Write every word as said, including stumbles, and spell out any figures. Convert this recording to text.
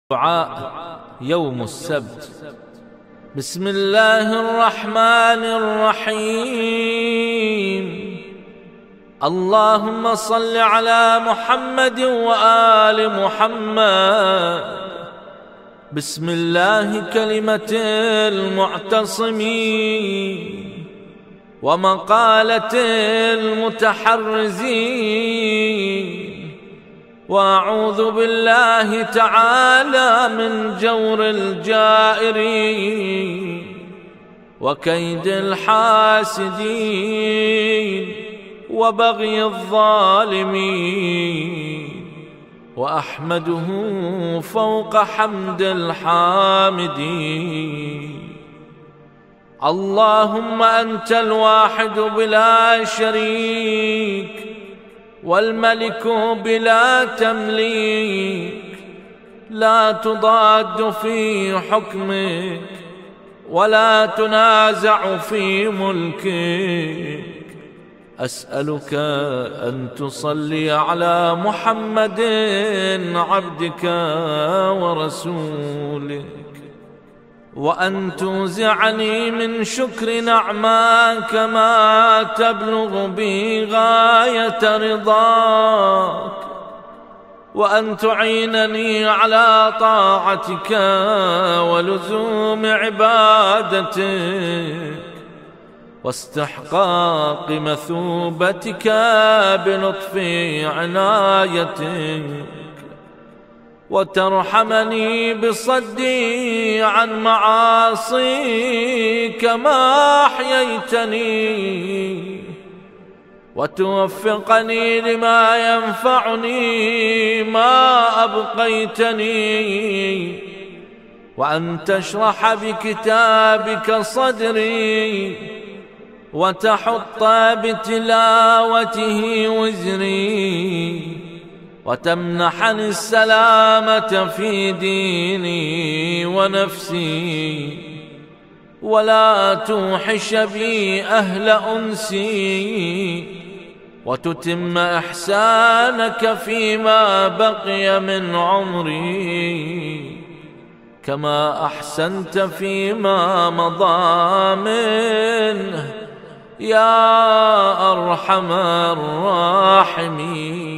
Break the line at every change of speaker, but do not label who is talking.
دعاء يوم السبت. بسم الله الرحمن الرحيم. اللهم صل على محمد وآل محمد. بسم الله كلمة المعتصمين ومقالة المتحرزين، وأعوذ بالله تعالى من جور الجائرين وكيد الحاسدين وبغي الظالمين، وأحمده فوق حمد الحامدين. اللهم أنت الواحد بلا شريك، والملك بلا تمليك، لا تضاد في حكمك ولا تنازع في ملكك. أسألك أن تصلي على محمد عبدك ورسولك، وأن توزعني من شكر نعماك ما تبلغ به غاية رضاك، وأن تعينني على طاعتك ولزوم عبادتك واستحقاق مثوبتك بلطف عنايتك، وترحمني بصدي عن معاصيك ما أحييتني، وتوفقني لما ينفعني ما أبقيتني، وأن تشرح بكتابك صدري وتحط بتلاوته وزري، وتمنحني السلامة في ديني ونفسي، ولا توحش بي أهل أنسي، وتتم إحسانك فيما بقي من عمري كما أحسنت فيما مضى منه يا أرحم الراحمين.